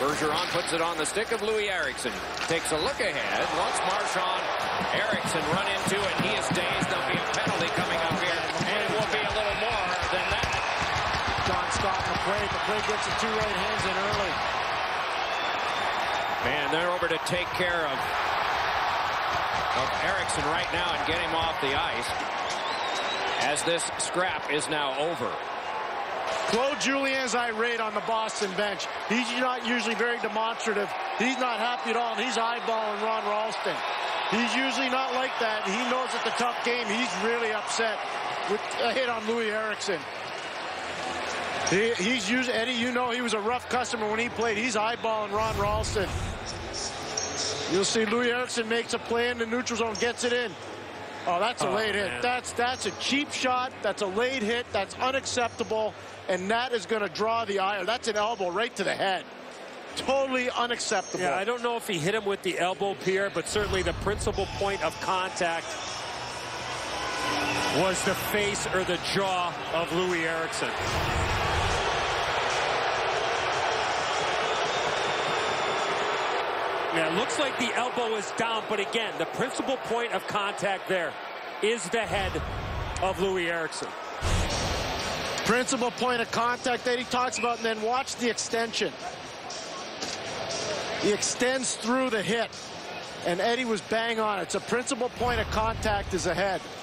Bergeron puts it on the stick of Louis Eriksson. Takes a look ahead. Wants Marchand. Eriksson run into it. He is dazed. There'll be a penalty coming up here. And it will be a little more than that. John Scott McQuaid. McQuaid gets the 2 right hands in early. Man, they're over to take care of Eriksson right now and get him off the ice. As this scrap is now over. Claude Julien's irate on the Boston bench. He's not usually very demonstrative. He's not happy at all. He's eyeballing Ron Ralston. He's usually not like that. He knows it's a tough game. He's really upset with a hit on Louis Eriksson. He's usually, Eddie, you know he was a rough customer when he played. He's eyeballing Ron Ralston. You'll see Louis Eriksson makes a play in the neutral zone, gets it in. Oh, that's a late hit. That's a cheap shot. That's a late hit. That's unacceptable. And that is going to draw the ire. That's an elbow right to the head. Totally unacceptable. Yeah, I don't know if he hit him with the elbow, Pierre, but certainly the principal point of contact was the face or the jaw of Louis Eriksson. Yeah, it looks like the elbow is down, but again, the principal point of contact there is the head of Louis Eriksson. Principal point of contact that he talks about, and then watch the extension. He extends through the hit, and Eddie was bang on it. So principal point of contact is ahead.